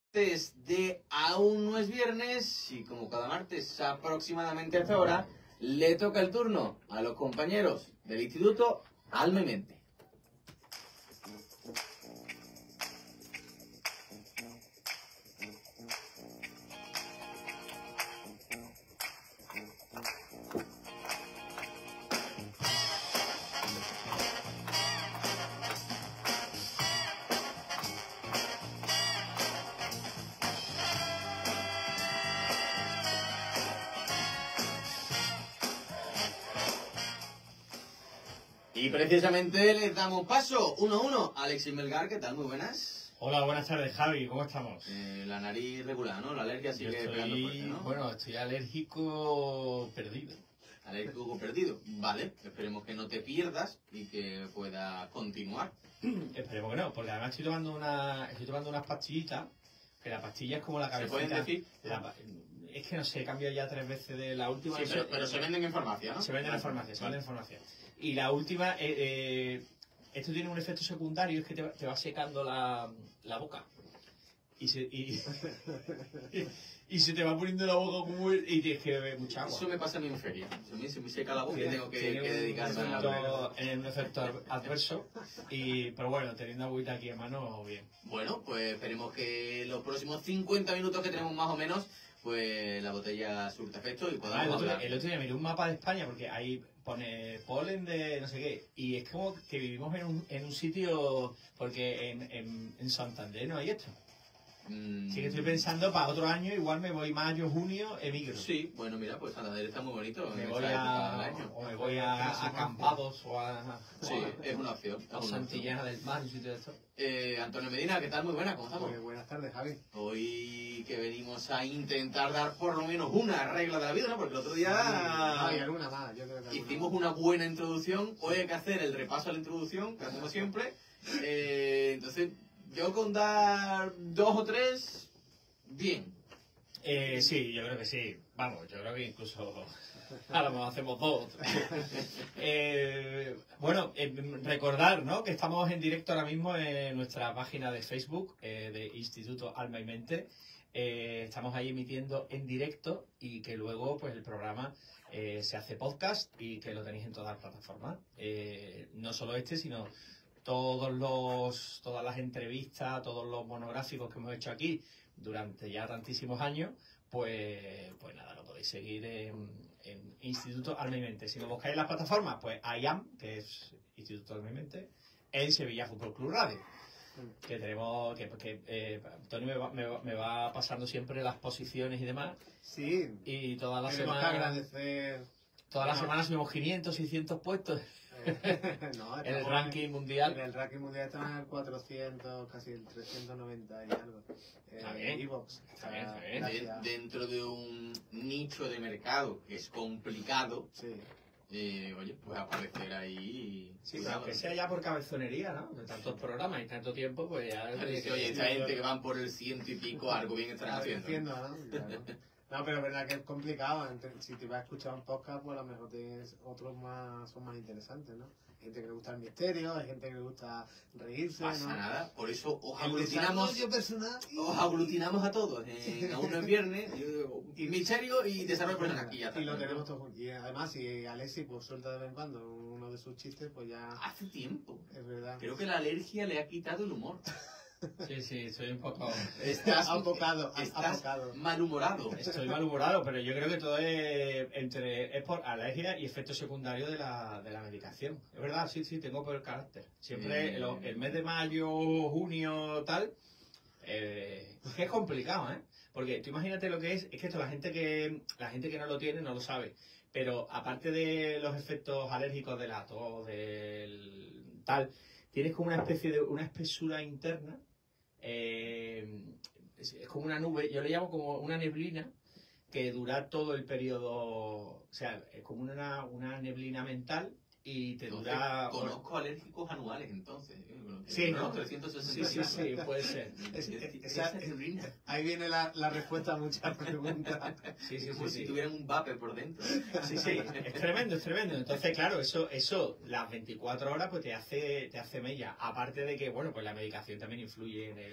De Aún no es viernes y como cada martes aproximadamente a esta hora le toca el turno a los compañeros del Instituto Alma y Mente. Y precisamente les damos paso 1-1 a Alexis Melgar. ¿Qué tal? Muy buenas. Hola, buenas tardes, Javi. ¿Cómo estamos? La nariz regular, ¿no? La alergia sigue Yo pegando estoy, fuerte, ¿no? bueno, estoy alérgico perdido. Alérgico perdido. Vale, esperemos que no te pierdas y que pueda continuar. Esperemos que no, porque además estoy tomando unas pastillitas, que la pastilla es como la ¿Se cabecita. pueden decir? Es que no sé, he cambiado ya 3 veces de la última. Sí, pero se venden en farmacia, ¿no? Se venden en farmacia, se venden en farmacia. Y la última, esto tiene un efecto secundario, es que te va secando la boca. Y se te va poniendo la boca como... Y tienes que beber mucha agua. Eso me pasa a mí en feria. A mí se me seca la boca y tengo que dedicarme un efecto adverso. Pero bueno, teniendo agüita aquí en mano, bien. Bueno, pues esperemos que los próximos 50 minutos que tenemos más o menos, pues la botella surta efecto y podamos hablar. El otro día miré un mapa de España porque ahí pone polen de no sé qué. Y es como que vivimos en un sitio... Porque en Santander no hay esto. Sí que estoy pensando para otro año, igual me voy mayo, junio, emigro. Sí, bueno, mira, pues Santander está muy bonito. Me voy a Acampados o a... Sí, es una opción. A Santillana del Mar, un sitio de esto. Antonio Medina, ¿qué tal? Muy buena, ¿cómo estamos? Muy buenas tardes, Javi. Hoy que venimos a intentar dar por lo menos una regla de la vida, ¿no? Porque el otro día... Hay alguna más, yo creo que hicimos una buena introducción. Hoy hay que hacer el repaso a la introducción, que hacemos siempre. Entonces... Yo con dar 2 o 3, bien. Sí, yo creo que sí. Vamos, yo creo que incluso a lo mejor hacemos 2 o 3. Bueno, recordar, ¿no?, que estamos en directo ahora mismo en nuestra página de Facebook de Instituto Alma y Mente. Estamos ahí emitiendo en directo y que luego pues el programa se hace podcast y que lo tenéis en todas las plataformas. No solo este, sino... todas las entrevistas, todos los monográficos que hemos hecho aquí durante ya tantísimos años, pues nada, lo podéis seguir en Instituto Alma y Mente. Si lo buscáis en las plataformas, pues IAM, que es Instituto Alma y Mente, en Sevilla Fútbol Club Radio, que tenemos, Tony me va pasando siempre las posiciones y demás. Sí. Y todas las semanas agradecer. Todas las semanas subimos 500, 600 puestos. No, en el ranking mundial. En el ranking mundial estamos en el 400, casi el 390 y algo. Está bien. Evox. Está bien. Dentro de un nicho de mercado que es complicado, sí. Oye, pues aparecer ahí... Sí, pero aunque sea ya por cabezonería, ¿no? De tantos programas y tanto tiempo, pues ya... Oye, esta gente que van por el 100 y pico, algo bien estarán haciendo. ¿no? Claro. No, pero es verdad que es complicado. Si te vas a escuchar un podcast, pues a lo mejor otros son más interesantes, ¿no? Hay gente que le gusta el misterio, hay gente que le gusta reírse, pasa ¿no? Nada, por eso os aglutinamos a todos. Aún no es viernes, y misterio y desarrollo personal. Y lo tenemos todos. Y además, si Alexis pues suelta de vez en cuando uno de sus chistes, pues ya... Hace tiempo. Es verdad. Creo que la alergia le ha quitado el humor. Sí, soy un poco... Estás malhumorado. Estoy malhumorado, pero yo creo que todo es por alergia y efecto secundario de la medicación. Es verdad, sí, tengo por el carácter. Siempre el mes de mayo, junio, tal, es que es complicado, ¿eh? Porque tú imagínate lo que es que esto la gente que no lo tiene no lo sabe. Pero aparte de los efectos alérgicos de la tos, del tal, tienes como una especie de una espesura interna. Es como una nube, yo le llamo como una neblina que dura todo el periodo, o sea, es como una neblina mental y te dura... Conozco alérgicos anuales, entonces. Sí, ¿no? 360. Sí, puede ser. Ahí viene la respuesta a muchas preguntas. Si tuvieran un vapor por dentro. Sí, es tremendo. Entonces, claro, eso las 24 horas pues te hace mella. Aparte de que, bueno, pues la medicación también influye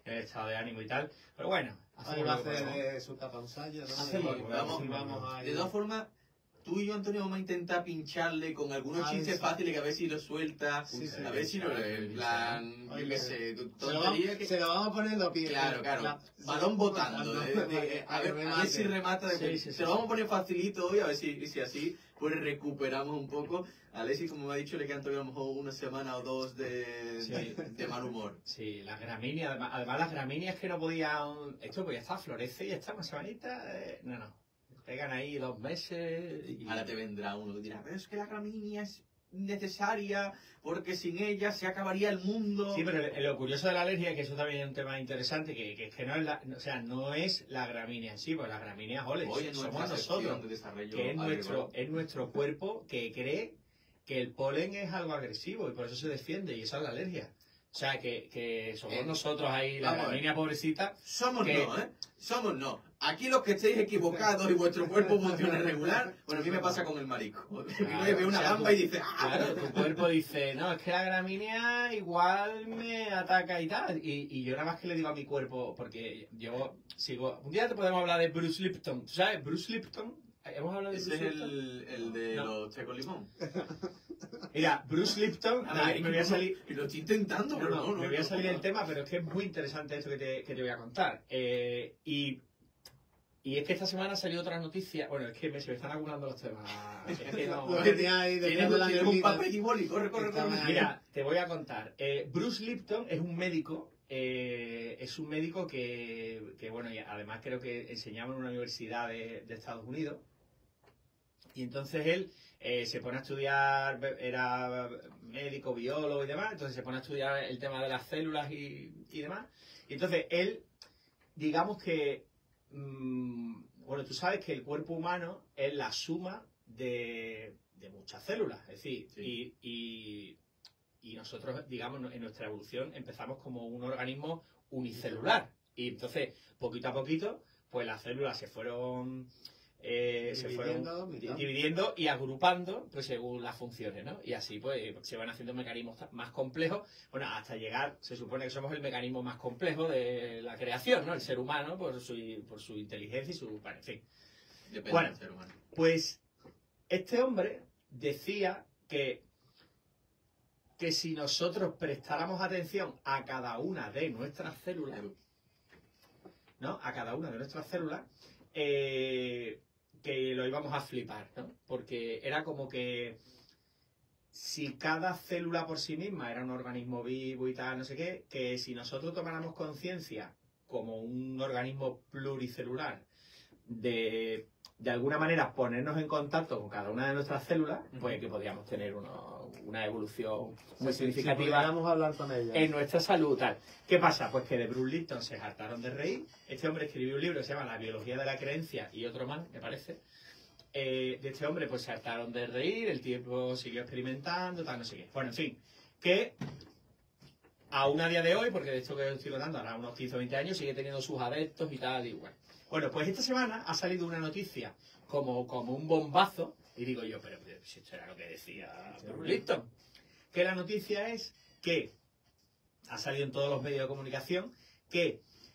el estado de ánimo y tal. Pero bueno, Ahí va a lo que hacer podemos. su tapanzalla, ¿no? Hacemos Y lo que podemos. vamos a De todas formas, tú y yo, Antonio, vamos a intentar pincharle con algunos Ah, chistes sí. fáciles que a ver si lo suelta, Sí, sí. a ver si lo, en plan, yo qué sé, tontería que... se lo vamos a poner en los pies. Claro, claro. Balón botando. A ver si remata. Se lo vamos a poner facilito hoy, a ver si así pues recuperamos un poco. A Alexis, como me ha dicho, le quedan todavía a lo mejor una semana o dos de mal humor. Sí, las gramíneas, además las gramíneas que no podían... Esto pues ya está, florece y ya está, una semanita. No. Pegan ahí 2 meses y... Ahora te vendrá uno que dirá, pero es que la gramínea es necesaria porque sin ella se acabaría el mundo. Sí, pero lo curioso de la alergia, que eso también es un tema interesante, que no es la, o sea, no es la gramínea en sí, pues la gramínea, Hoy en somos nuestra sección nosotros, de desarrollo que agrícola. es nuestro cuerpo que cree que el polen es algo agresivo y por eso se defiende, y esa es la alergia. O sea, que somos nosotros ahí, la vamos a ver. gramínea pobrecita. Somos que- no, ¿eh? Somos no. Aquí los que estéis equivocados y vuestro cuerpo funciona regular, bueno, a mí me pasa con el marisco. Claro, Ve una o sea, gamba y dice, ¡ah! Claro, tu cuerpo dice, no, es que la gramínea igual me ataca y tal. Y yo nada más que le digo a mi cuerpo, porque yo sigo... Un día te podemos hablar de Bruce Lipton. ¿Tú sabes? Bruce Lipton. ¿Hemos hablado de Ese Bruce es Lipton? el de No. los checos limón. Mira, Bruce Lipton, me voy a salir... Y lo estoy intentando, No, pero no, no. me voy a salir del tema, pero es que es muy interesante esto que te voy a contar. Y es que esta semana salió otra noticia. Bueno, es que se me están acumulando los temas. Es que no... Lo que tenía ahí detrás de la Tienes un neblina. papel y boli, corre. Mira, te voy a contar. Bruce Lipton es un médico. Es un médico que, bueno, y además creo que enseñaba en una universidad de Estados Unidos. Y entonces él se pone a estudiar, era médico, biólogo y demás, entonces se pone a estudiar el tema de las células y demás. Y entonces él, digamos que, bueno, tú sabes que el cuerpo humano es la suma de muchas células, es decir, Sí. y nosotros, digamos, en nuestra evolución empezamos como un organismo unicelular. Y entonces, poquito a poquito, pues las células se fueron dividiendo y agrupando pues según las funciones, ¿no? Y así pues se van haciendo mecanismos más complejos, bueno, hasta llegar, se supone que somos el mecanismo más complejo de la creación, ¿no? El ser humano por su inteligencia y su... Bueno, en fin. Depende Bueno. del ser humano. Pues este hombre decía que si nosotros prestáramos atención a cada una de nuestras células, ¿no? A cada una de nuestras células, que lo íbamos a flipar, ¿no? Porque era como que si cada célula por sí misma era un organismo vivo y tal, no sé qué, que si nosotros tomáramos conciencia como un organismo pluricelular de alguna manera ponernos en contacto con cada una de nuestras células, pues que podríamos tener una evolución muy significativa Vamos a hablar con ella. en nuestra salud, tal. ¿Qué pasa? Pues que de Bruce Lipton se hartaron de reír. Este hombre escribió un libro que se llama La biología de la creencia y otro más, me parece. De este hombre pues se hartaron de reír, el tiempo siguió experimentando, tal, no sé qué. Bueno, en fin, que aún a día de hoy, porque de esto que estoy contando, ahora unos 15 o 20 años, sigue teniendo sus adeptos y tal, igual. Bueno, pues esta semana ha salido una noticia como un bombazo, y digo yo, pero si esto era lo que decía Bruce Lipton. Que la noticia es que ha salido en todos los medios de comunicación que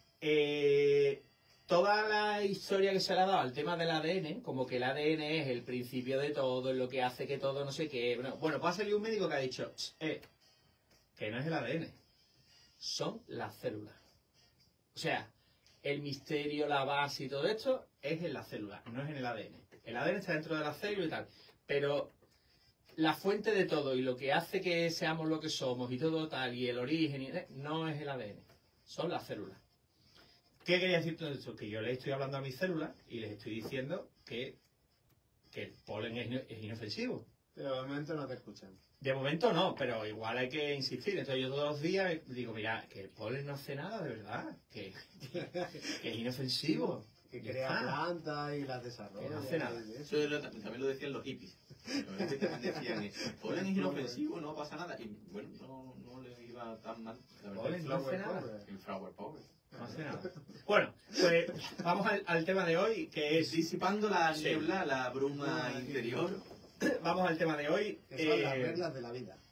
toda la historia que se le ha dado al tema del ADN, como que el ADN es el principio de todo, es lo que hace que todo no sé qué. Bueno, pues ha salido un médico que ha dicho que no es el ADN, son las células. O sea, el misterio, la base y todo esto es en las células, no es en el ADN. El ADN está dentro de las células y tal, pero la fuente de todo y lo que hace que seamos lo que somos y todo tal, y el origen, no es el ADN, son las células. ¿Qué quería decir todo esto? Que yo les estoy hablando a mis células y les estoy diciendo que el polen es inofensivo. Pero de momento no te escuchan. De momento no, pero igual hay que insistir. Entonces yo todos los días digo, mira, que el polen no hace nada, de verdad, que es inofensivo. Que Ya crea está. plantas y las desarrolla. Que no hace nada. Eso. Eso también lo decían los hippies. Los hippies también decían, el polen es inofensivo, no pasa nada. Y bueno, no le iba tan mal. La verdad. Polen no hace nada. El flower power. No hace nada. Bueno, pues vamos al tema de hoy, que es... Disipando la Sí. niebla, la bruma interior. Vamos al tema de hoy. Que son las reglas de la vida.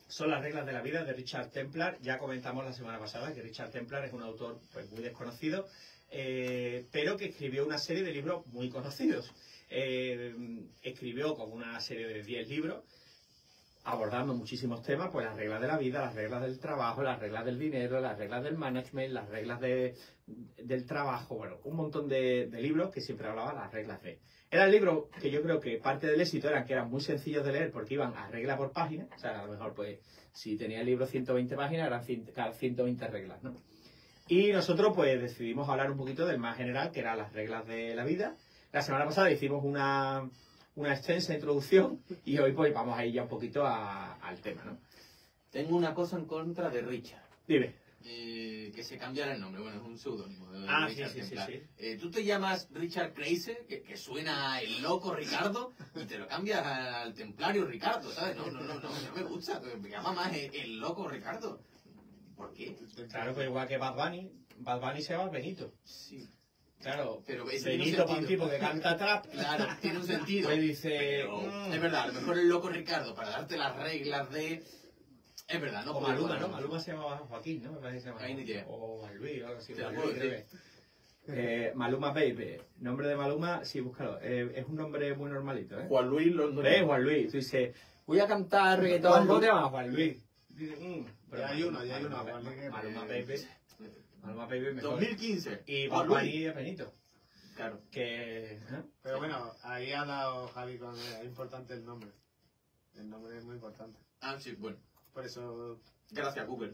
son las reglas de la vida de Richard Templar. Ya comentamos la semana pasada que Richard Templar es un autor pues, muy desconocido, pero que escribió una serie de libros muy conocidos. Escribió como una serie de 10 libros abordando muchísimos temas, pues las reglas de la vida, las reglas del trabajo, las reglas del dinero, las reglas del management, las reglas del trabajo, bueno, un montón de libros que siempre hablaban las reglas de... Eran libros que yo creo que parte del éxito eran que eran muy sencillos de leer porque iban a regla por página, o sea, a lo mejor pues si tenía el libro 120 páginas eran cada 120 reglas, ¿no? Y nosotros pues decidimos hablar un poquito del más general, que eran las reglas de la vida. La semana pasada hicimos una extensa introducción y hoy pues vamos a ir ya un poquito al tema, ¿no? Tengo una cosa en contra de Richard. Dime. Que se cambiara el nombre, bueno, es un seudónimo. Sí. Tú te llamas Richard Crazy, que suena el loco Ricardo, y te lo cambias al templario Ricardo, ¿sabes? No me gusta, me llama más el loco Ricardo. ¿Por qué? Claro, pues igual que Bad Bunny se llama Benito. Sí. Claro, pero Benito para un tipo que canta trap. Claro, tiene un sentido. Pues dice... Pero, es verdad, a lo mejor el loco Ricardo, para darte las reglas de... Es verdad, ¿no? O Maluma, ¿no? Maluma se llamaba Joaquín, ¿no? Me parece que se llamaba. Ahí ni idea. O Luis, o algo así. Te lo puedo decir. Maluma Baby. Nombre de Maluma, sí, búscalo. Es un nombre muy normalito, ¿eh? Juan Luis Londres. Juan Luis. Tú dices, voy a cantar reggaetón. ¿Cómo te llamas, Juan Luis? Pero ya hay uno. Maluma Baby. Maluma Baby mejor. 2015. Y Bad Bunny es Benito. Claro. Que... Pero bueno, ahí ha dado Javi con... Es importante el nombre. El nombre es muy importante. Ah, sí, bueno. Por eso... Gracias, Google.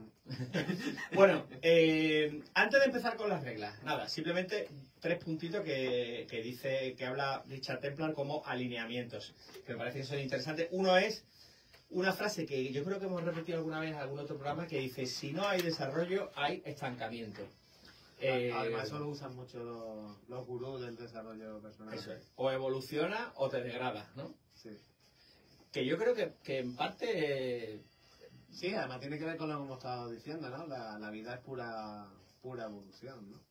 Bueno, antes de empezar con las reglas, nada, simplemente 3 puntitos que habla Richard Templar como alineamientos, que me parece que son interesantes. Uno es una frase que yo creo que hemos repetido alguna vez en algún otro programa que dice, si no hay desarrollo, hay estancamiento. Además eso lo usan mucho los gurús del desarrollo personal. Eso es. O evoluciona o te degrada, ¿no? Sí. Que yo creo que en parte... Sí, además tiene que ver con lo que hemos estado diciendo, ¿no? La vida es pura evolución, ¿no?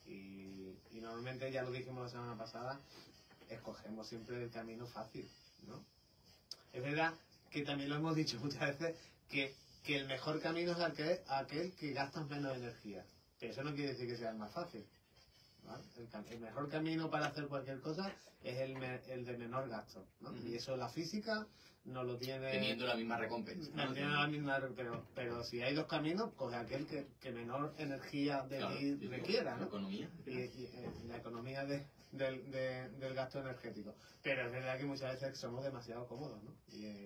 Y normalmente, ya lo dijimos la semana pasada, escogemos siempre el camino fácil, ¿no? Es verdad que también lo hemos dicho muchas veces, que el mejor camino es aquel que gastas menos energía. Pero eso no quiere decir que sea el más fácil, ¿vale? El mejor camino para hacer cualquier cosa es el de menor gasto, ¿no? Y eso la física no lo tiene... Teniendo la misma recompensa. No tiene la misma, pero si hay 2 caminos, coge aquel que menor energía de ti requiera, ¿no? La economía. Y la economía del gasto energético. Pero es verdad que muchas veces somos demasiado cómodos, ¿no?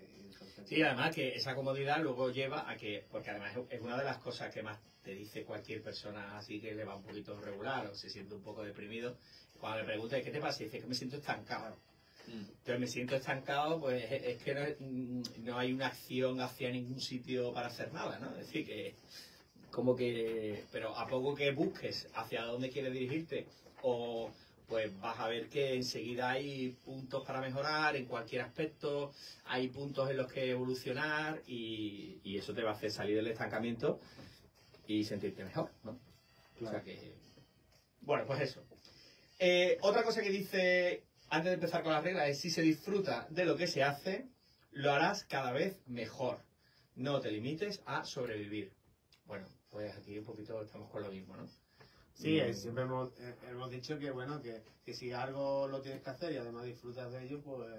Sí, además que esa comodidad luego lleva a que, porque además es una de las cosas que más te dice cualquier persona así que le va un poquito regular o se siente un poco deprimido, cuando le preguntas ¿qué te pasa? Y dice que me siento estancado. Entonces me siento estancado, pues es que no hay una acción hacia ningún sitio para hacer nada, ¿no? Es decir, que como que, pero a poco que busques hacia dónde quieres dirigirte, o pues vas a ver que enseguida hay puntos para mejorar en cualquier aspecto, hay puntos en los que evolucionar y eso te va a hacer salir del estancamiento y sentirte mejor, ¿no? Claro. O sea que, bueno, pues eso. Otra cosa que dice... Antes de empezar con las reglas, es si se disfruta de lo que se hace, lo harás cada vez mejor. No te limites a sobrevivir. Bueno, pues aquí un poquito estamos con lo mismo, ¿no? Sí, siempre hemos dicho que bueno, que si algo lo tienes que hacer y además disfrutas de ello, pues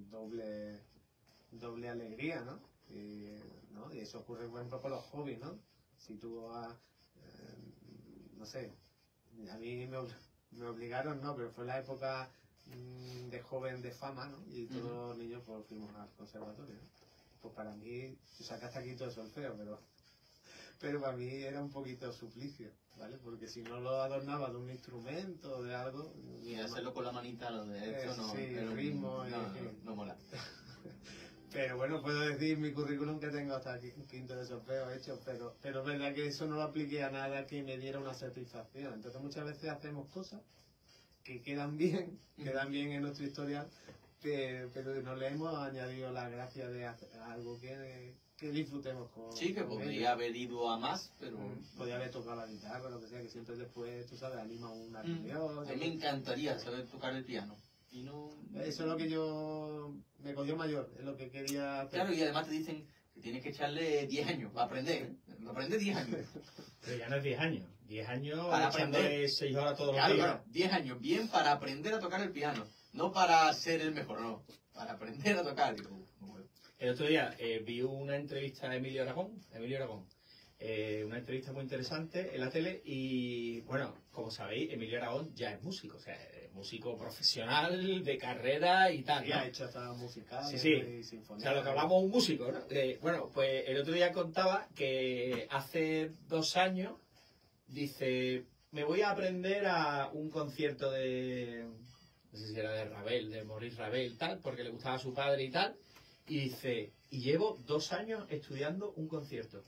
doble alegría, ¿no? Y eso ocurre, por ejemplo, con los hobbies, ¿no? Si tú vas, no sé, a mí me obligaron, ¿no? Pero fue la época de joven de fama, ¿no? Y todos los niños pues fuimos al conservatorio, ¿no? Pues para mí, tú sacaste aquí todo el solfeo, pero para mí era un poquito suplicio, ¿vale? Porque si no lo adornaba de un instrumento o de algo... Y hacerlo con la manita, lo de esto, no... Sí, el ritmo... No mola. Pero bueno, puedo decir mi currículum que tengo hasta quinto de solfeo hecho, pero es verdad que eso no lo apliqué a nada que me diera una satisfacción. Entonces muchas veces hacemos cosas que quedan bien en nuestra historial, pero no le hemos añadido la gracia de hacer algo que disfrutemos con... Sí, que podría haber ido a más, pero... Podría haber tocado la guitarra, lo que sea, que siempre después, tú sabes, anima una reunión. A mí me encantaría saber tocar el piano. Y no... Eso es lo que me cogió mayor, es lo que quería hacer. Claro, y además te dicen Que tienes que echarle 10 años para aprender. Para aprender 10 años. Pero ya no es 10 años. 10 años Para echándole aprender. 6 horas todos los Claro, días. claro, 10 años bien para aprender a tocar el piano. No para ser el mejor, no. Para aprender a tocar. Digo, no puedo. El otro día vi una entrevista a Emilio Aragón. Una entrevista muy interesante en la tele y, bueno, como sabéis, Emilio Aragón ya es músico, o sea, es músico profesional de carrera y tal, Y ¿no? ha hecho hasta musicales Sí, sí. y O sinfonías. sea, lo que hablamos un músico, ¿no? Bueno, pues el otro día contaba que hace 2 años, dice, me voy a aprender a un concierto de, no sé si era de Ravel, de Maurice Ravel, tal, porque le gustaba a su padre y tal, y dice, y llevo 2 años estudiando un concierto.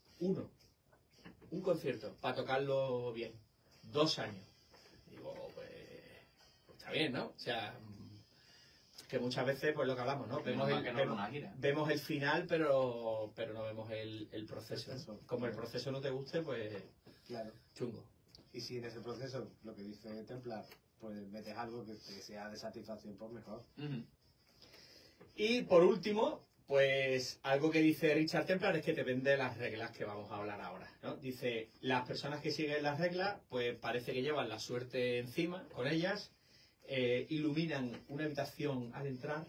Un concierto, para tocarlo bien. 2 años. Digo, pues está bien, ¿no? O sea, que muchas veces, pues lo que hablamos, ¿no? Vemos Más que no vemos, una gira. vemos el final, pero no vemos el proceso. ¿no? Como el proceso no te guste, pues Claro. chungo. Y si en ese proceso, lo que dice Templar, pues metes algo que te sea de satisfacción, pues mejor. Ujú. Y por último, pues algo que dice Richard Templar es que depende de las reglas que vamos a hablar ahora, ¿no? Dice, las personas que siguen las reglas, pues parece que llevan la suerte encima con ellas, iluminan una habitación al entrar,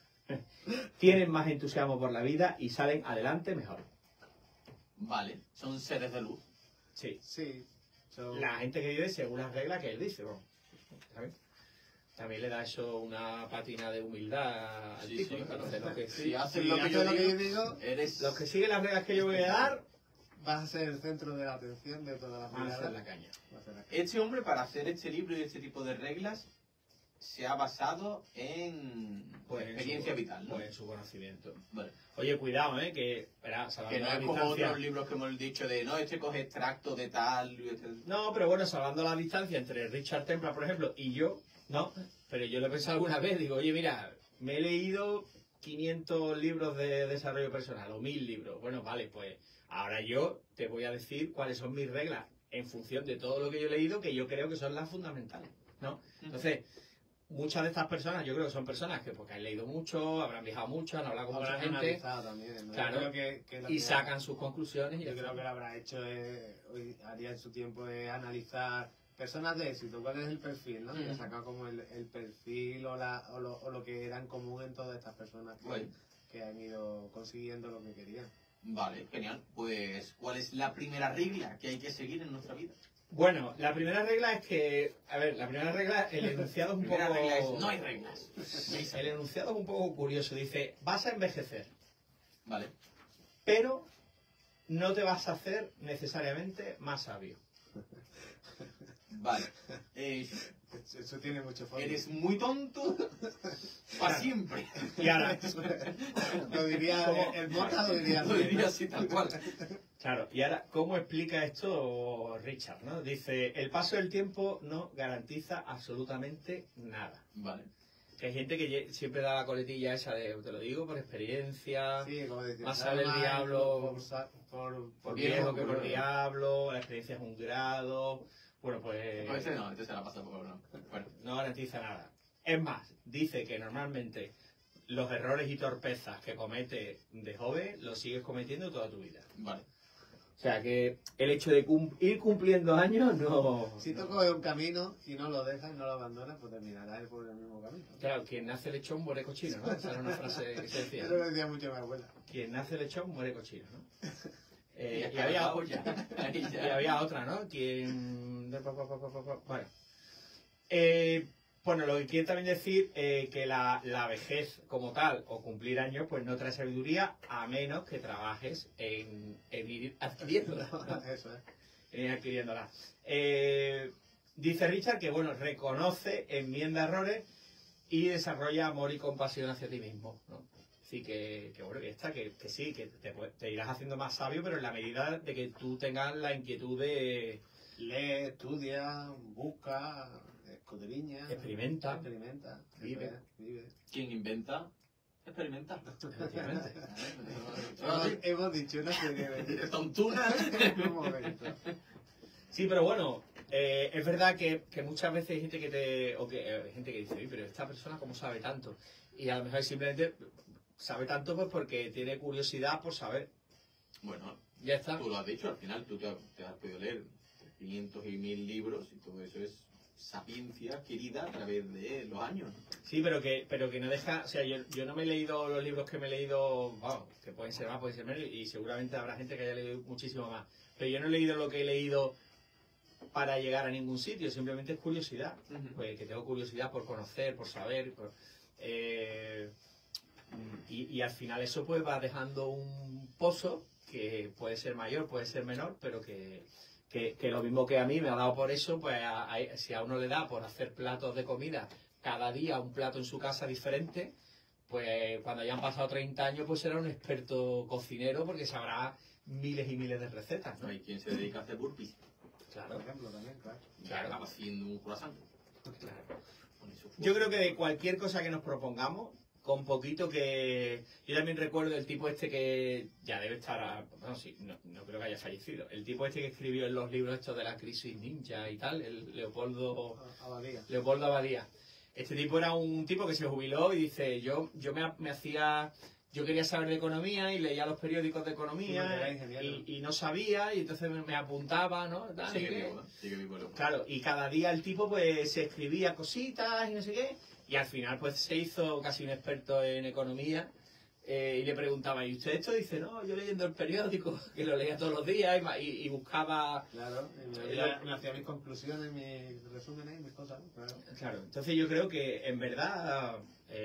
tienen más entusiasmo por la vida y salen adelante mejor. Vale, son seres de luz. Sí. Sí. La gente que vive según las reglas que él dice, bueno, ¿sabes? También le da eso una patina de humildad al Sí, tipo, sí, ¿no? claro. Hacer lo que, Si haces Si lo que haces yo lo que digo, yo digo, eres... los que siguen las reglas que yo voy a dar, vas a ser el centro de la atención de todas las van a hacer miradas. la caña. Vas a ser la caña. Este hombre, para hacer este libro y este tipo de reglas, se ha basado en experiencia vital, ¿no? Pues en su conocimiento. Vale. Oye, cuidado, que, espera, Que salvando no la es como distancia. otros libros que hemos dicho de, no, este coge extracto de tal... y este- No, pero bueno, salvando la distancia entre Richard Templar, por ejemplo, y yo, ¿no? Pero yo lo he pensado alguna vez, digo, oye, mira, me he leído 500 libros de desarrollo personal, o 1000 libros. Bueno, vale, pues ahora yo te voy a decir cuáles son mis reglas en función de todo lo que yo he leído, que yo creo que son las fundamentales, ¿no? Entonces, muchas de estas personas, yo creo que son personas que porque han leído mucho, habrán viajado mucho, han hablado con mucha Habrás gente, analizado también, ¿no? claro, Yo creo que lo y que- sacan sus conclusiones. Y ya Yo creo está. que lo habrá hecho, hoy haría en su tiempo, analizar personas de éxito, cuál es el perfil, ¿no? Y ha sacado como el perfil o lo que era en común en todas estas personas Guay. que han ido consiguiendo lo que querían. Vale, genial. Pues, ¿cuál es la primera regla que hay que seguir en nuestra vida? Bueno, la primera regla es que, a ver, la primera regla, el enunciado es un La primera poco... regla es, no hay reglas. El enunciado es un poco curioso, dice, vas a envejecer, Vale. pero no te vas a hacer necesariamente más sabio. Vale. Eso tiene mucho fondo. Eres muy tonto para siempre. Y ahora, Lo diría, ¿Cómo? el Mota lo diría. Lo diría así tal cual. claro, y ahora, ¿cómo explica esto Richard, no? Dice, el paso del tiempo no garantiza absolutamente nada. Vale. Que hay gente que siempre da la coletilla esa de, te lo digo por experiencia, Sí, como decía, más sabe el diablo por viejo que por por- diablo, la experiencia es un grado, bueno, pues... No, este se la pasa por no. Bueno. no garantiza nada. Es más, dice que normalmente los errores y torpezas que cometes de joven los sigues cometiendo toda tu vida. Vale. O sea que el hecho de ir cumpliendo años no... Si tú coges un camino y no lo dejas, no lo abandonas, pues terminarás por el mismo camino. Claro, quien nace lechón muere cochino, ¿no? Esa era una frase que se decía. Eso lo decía mucho mi abuela. Quien nace lechón muere cochino, ¿no? Y Y había, Ahí y ya. había otra, ¿no? Quien... Bueno. Bueno, lo que quiere también decir que la vejez como tal, o cumplir años, pues no trae sabiduría a menos que trabajes en ir adquiriéndola. ¿no? Eso es. En ir adquiriéndola. Dice Richard que, bueno, reconoce, enmienda errores y desarrolla amor y compasión hacia ti mismo, ¿no? Así que bueno, que sí, que te irás haciendo más sabio, pero en la medida de que tú tengas la inquietud de... Lee, estudia, busca, escudriña, Experimenta. vive, vive. Quien inventa, experimenta. Efectivamente. Hemos dicho una serie de Tontuna. en un momento. Sí, pero bueno, es verdad que muchas veces hay gente que hay gente que dice, "Oye, pero esta persona cómo sabe tanto". Y a lo mejor simplemente sabe tanto pues porque tiene curiosidad por saber. Bueno, Ya está. tú lo has dicho, al final tú te has podido leer 500 y 1000 libros y todo eso es sapiencia adquirida a través de los años. Sí, pero que no deja, o sea, yo no me he leído los libros que me he leído, vamos, que pueden ser más, pueden ser menos, y seguramente habrá gente que haya leído muchísimo más. Pero yo no he leído lo que he leído para llegar a ningún sitio, simplemente es curiosidad. Pues que tengo curiosidad por conocer, por saber, y al final eso pues va dejando un pozo que puede ser mayor, puede ser menor, pero que lo mismo que a mí me ha dado por eso, pues si a uno le da por hacer platos de comida cada día, un plato en su casa diferente, pues cuando hayan pasado 30 años pues será un experto cocinero porque sabrá miles y miles de recetas, ¿no? Hay quien se dedica a hacer burpees. Claro. Por ejemplo, también, claro. Claro. Acaba haciendo un croissant. Claro. Con eso Yo creo que de cualquier cosa que nos propongamos, con poquito que... Yo también recuerdo el tipo este que ya debe estar... Bueno, sí, no creo que haya fallecido. El tipo este que escribió en los libros estos de la crisis ninja y tal, el Leopoldo Abadía. Este tipo era un tipo que se jubiló y dice, yo me hacía... Yo quería saber de economía y leía los periódicos de economía y no sabía y entonces me apuntaba, ¿no? Tal, sigue vivo, ¿no? Sigue vivo. Claro, y cada día el tipo pues se escribía cositas y no sé qué, y al final pues se hizo casi un experto en economía y le preguntaba, ¿y usted esto? Dice, no, yo leyendo el periódico, que lo leía todos los días y buscaba... Claro, me hacía mis conclusiones, mis resúmenes y mis cosas, Claro, entonces yo creo que en verdad...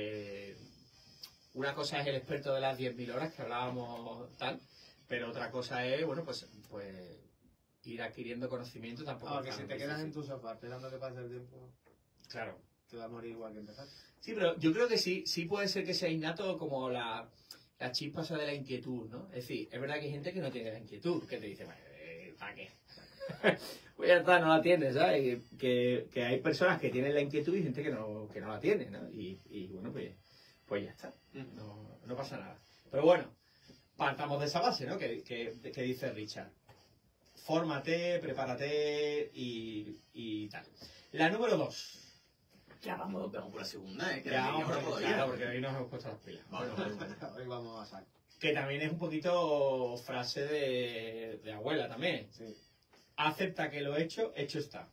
una cosa es el experto de las 10.000 horas que hablábamos tal, pero otra cosa es, bueno, pues ir adquiriendo conocimiento tampoco. Que si te quedas en tu sofá esperando que pase el tiempo, claro, te va a morir igual que empezar. Sí, pero yo creo que sí puede ser que sea innato como la chispa esa de la inquietud, ¿no? Es decir, es verdad que hay gente que no tiene la inquietud, que te dice, bueno, ¿para qué? Pues ya está, no la tienes, ¿sabes? Que hay personas que tienen la inquietud y gente que no la tiene, ¿no? Y bueno, pues ya está, no pasa nada. Pero bueno, partamos de esa base, ¿no? Que dice Richard. Fórmate, prepárate y tal. La número 2. Ya vamos por la segunda, ¿eh? Claro, porque hoy nos hemos puesto las pilas. Hoy vamos a sacar. Que también es un poquito frase de abuela también. Sí. Acepta que lo hecho está.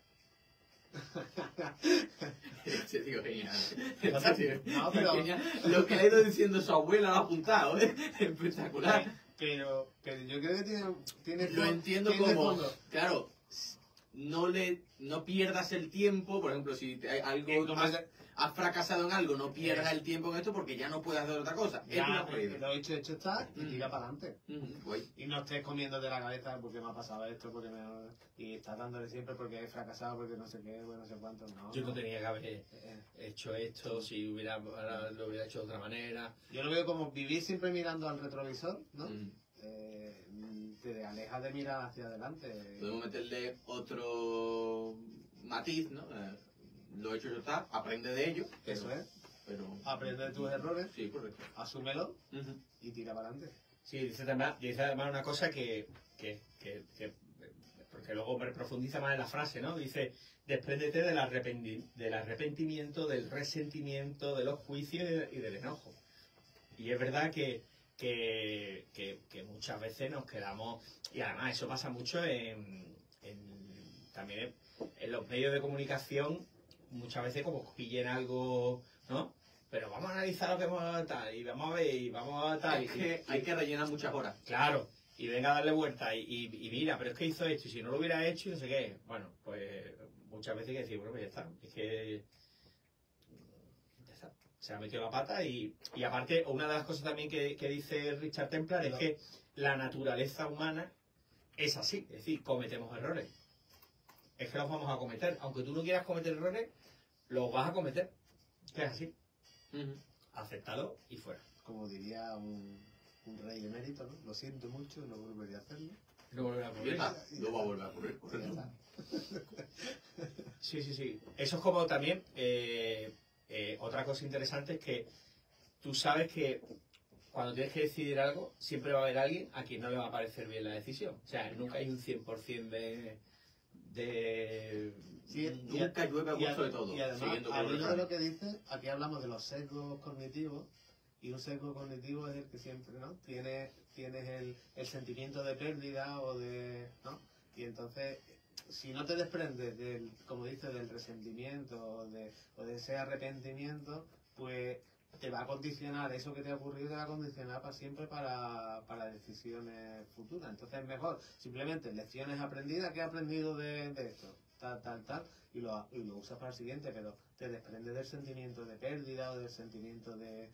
Ese tío genial. No, pero... Genial. Lo que ha ido diciendo su abuela lo ha apuntado, ¿eh? Espectacular. Pero yo creo que tiene Lo entiendo como, claro, no pierdas el tiempo, por ejemplo, si hay algo has fracasado en algo, no pierdas el tiempo en esto porque ya no puedes hacer otra cosa. Lo hecho está y tira para adelante. Voy. Y no estés comiéndote la cabeza porque me ha pasado esto, y estás dándole siempre porque he fracasado, porque no sé qué, bueno, no sé cuánto. No, yo no tenía que haber hecho esto, si lo hubiera hecho de otra manera. Yo lo veo como vivir siempre mirando al retrovisor, ¿no? Te alejas de mirar hacia adelante. Podemos meterle otro matiz, ¿no? Lo hecho ya está, aprende de ello. Eso es. Aprende de tus errores, sí, correcto. Asúmelo y tira para adelante. Sí, dice además una cosa que porque luego profundiza más en la frase, ¿no? Dice, despréndete del arrepentimiento, del resentimiento, de los juicios y del enojo. Y es verdad que muchas veces nos quedamos, y además eso pasa mucho también en los medios de comunicación, muchas veces como pillen algo, ¿no? Pero vamos a analizar lo que hemos tal, y vamos a ver, y vamos a tal. Es que hay que rellenar muchas horas. Claro, y venga a darle vuelta, y mira, pero es que hizo esto, y si no lo hubiera hecho, y no sé qué. Bueno, pues muchas veces hay que decir, bueno, pues ya está, es que ya está, se ha metido la pata, y aparte, una de las cosas también que dice Richard Templar es que la naturaleza humana es así, es decir, cometemos errores. Es que los vamos a cometer, aunque tú no quieras cometer errores, los vas a cometer, que es así. Acéptalo y fuera. Como diría un rey emérito, ¿no? Lo siento mucho, no volveré a hacerlo. No volverá a ocurrir. No va a volver a ocurrir. Sí. Eso es como también otra cosa interesante es que tú sabes que cuando tienes que decidir algo, siempre va a haber alguien a quien no le va a parecer bien la decisión. O sea, nunca hay un 100% nunca llueve a gusto de todo. Y además, al hilo de lo que dices, aquí hablamos de los sesgos cognitivos, Y un sesgo cognitivo es el que siempre, ¿no? Tienes el sentimiento de pérdida o de, ¿no? Y entonces, si no te desprendes del, como dices, del resentimiento o de ese arrepentimiento, pues te va a condicionar, eso que te ha ocurrido te va a condicionar para siempre para decisiones futuras. Entonces es mejor simplemente lecciones aprendidas, ¿qué he aprendido de esto? Tal, y lo usas para el siguiente, pero te desprendes del sentimiento de pérdida o del sentimiento de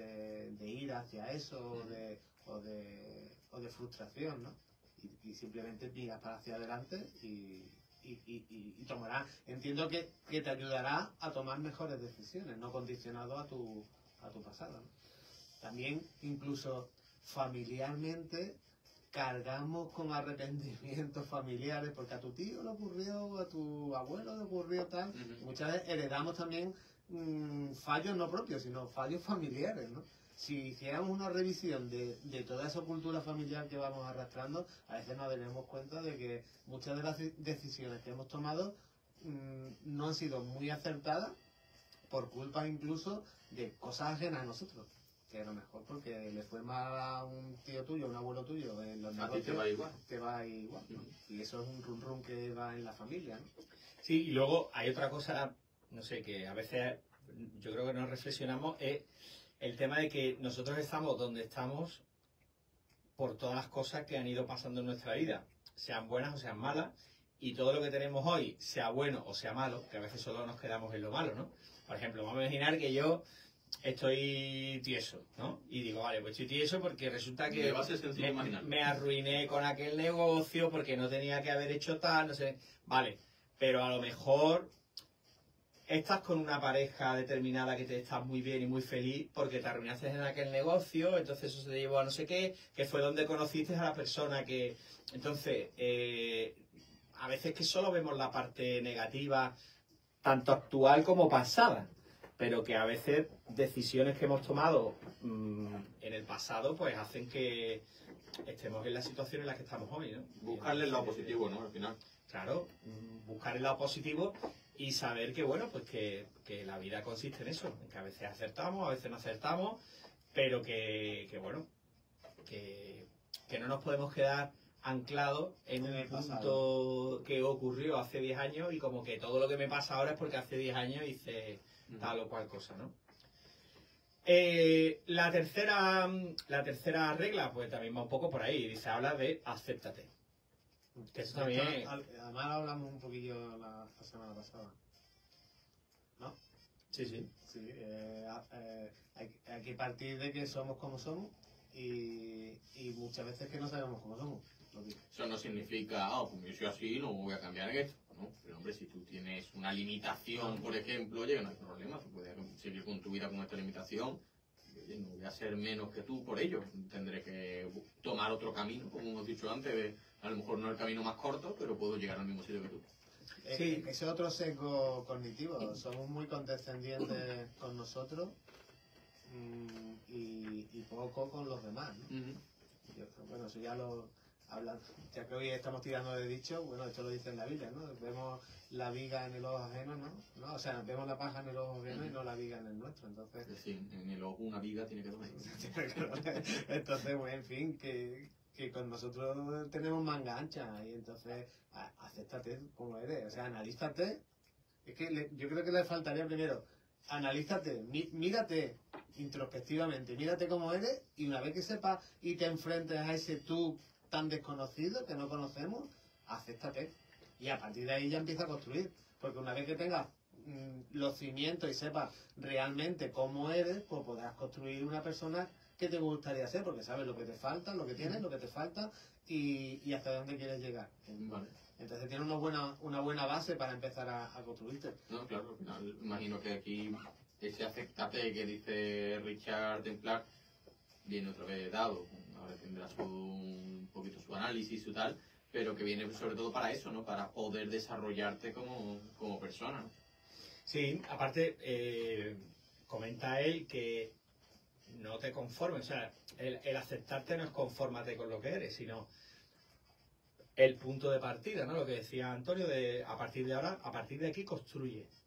ir hacia eso o de frustración, ¿no? Y simplemente miras para hacia adelante y tomarás, entiendo que te ayudará a tomar mejores decisiones, no condicionado a tu pasado, ¿no? También, incluso familiarmente, cargamos con arrepentimientos familiares, porque a tu tío le ocurrió, a tu abuelo le ocurrió tal, y muchas veces heredamos también fallos no propios, sino fallos familiares, ¿no? Si hiciéramos una revisión de toda esa cultura familiar que vamos arrastrando, a veces nos daremos cuenta de que muchas de las decisiones que hemos tomado no han sido muy acertadas por culpa incluso de cosas ajenas a nosotros, que a lo mejor porque le fue mal a un tío tuyo, a un abuelo tuyo en los negocios, te va igual, ¿no? Y eso es un rum que va en la familia, ¿no? Sí, y luego hay otra cosa, no sé, que a veces yo creo que nos reflexionamos, es el tema de que nosotros estamos donde estamos por todas las cosas que han ido pasando en nuestra vida, sean buenas o sean malas, y todo lo que tenemos hoy, sea bueno o sea malo, que a veces solo nos quedamos en lo malo, ¿no? Por ejemplo, vamos a imaginar que yo estoy tieso, ¿no? Y digo, vale, pues estoy tieso porque resulta que me arruiné con aquel negocio porque no tenía que haber hecho tal, no sé. Vale, pero a lo mejor estás con una pareja determinada que te estás muy bien y muy feliz porque te arruinaste en aquel negocio, entonces eso se te llevó a no sé qué, que fue donde conociste a la persona que... Entonces, a veces que solo vemos la parte negativa, tanto actual como pasada, pero que a veces decisiones que hemos tomado en el pasado pues hacen que estemos en la situación en la que estamos hoy, ¿no? Buscarle el lado positivo, ¿no? Al final. Claro, buscar el lado positivo y saber que, bueno, pues que la vida consiste en eso, en que a veces acertamos, a veces no acertamos, pero que bueno, que no nos podemos quedar anclados en un punto que ocurrió hace 10 años y como que todo lo que me pasa ahora es porque hace 10 años hice tal o cual cosa, ¿no? La tercera regla, pues también va un poco por ahí, dice, habla de acéptate. Que eso también... Además hablamos un poquillo la semana pasada, ¿no? Sí, sí. Sí, hay que partir de que somos como somos y muchas veces que no sabemos cómo somos. Eso no significa, pues yo soy así, no voy a cambiar en esto, ¿no? Pero hombre, si tú tienes una limitación, por ejemplo, oye, no hay problema, tú puedes seguir con tu vida con esta limitación, y, oye, no voy a ser menos que tú por ello, tendré que tomar otro camino, como hemos dicho antes, a lo mejor no el camino más corto, pero puedo llegar al mismo sitio que tú. Sí. Ese otro sesgo cognitivo, somos muy condescendientes con nosotros y poco con los demás, ¿no? Bueno, eso ya lo... ya que hoy estamos tirando de dicho, bueno, esto lo dice en la Biblia, ¿no? Vemos la viga en el ojo ajeno, ¿no? O sea, vemos la paja en el ojo ajeno y no la viga en el nuestro, entonces... Sí, en el ojo una viga tiene que doler. Entonces, bueno, en fin, que con nosotros tenemos manga ancha y entonces acéptate como eres, o sea, analízate. Es que yo creo que le faltaría primero, analízate, mírate introspectivamente, mírate como eres y una vez que sepas y te enfrentes a ese tú tan desconocido que no conocemos, acéptate. Y a partir de ahí ya empieza a construir. Porque una vez que tengas los cimientos y sepas realmente cómo eres, pues podrás construir una persona que te gustaría ser, porque sabes lo que te falta, lo que tienes, lo que te falta y hasta dónde quieres llegar. Vale. Entonces tienes una buena base para empezar a construirte. No, claro, al final imagino que aquí ese acéptate que dice Richard Templar viene otra vez dado. Ahora tendrá un poquito su análisis, su tal, pero que viene sobre todo para eso, ¿no? Para poder desarrollarte como persona, ¿no? Sí, aparte, comenta él que no te conformes, o sea, el aceptarte no es confórmate con lo que eres, sino el punto de partida, ¿no? Lo que decía Antonio, de a partir de ahora, a partir de aquí construye.